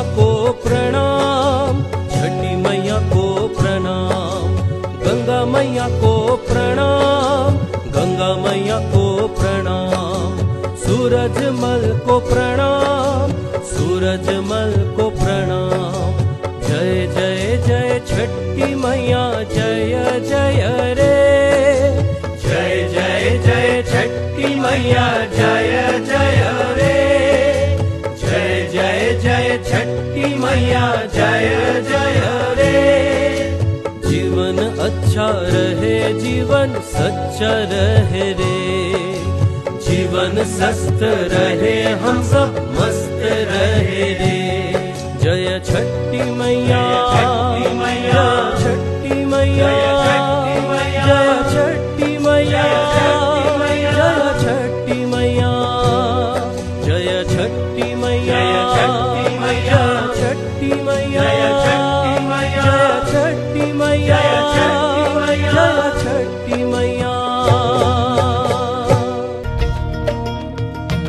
को प्रणाम, छठी मैया को प्रणाम, गंगा मैया को प्रणाम, गंगा मैया को प्रणाम, सूरजमल को प्रणाम, सूरजमल को प्रणाम। जय जय जय छठी मैया जय जय रे, जय जय जय छठी मैया जय जय रे, जय जय जय छठी मैया जय जय रे। जीवन अच्छा रहे, जीवन सच्चा रहे रे, जीवन स्वस्थ रहे, हम सब मस्त रहे रे। जय छठी मैया, जय छठी मैया, जय छठी मैया, जय छठी मैया, जय छठी मैया, जय छठी मैया, जय छठी मैया, जय छठी मैया, जय छठी मैया।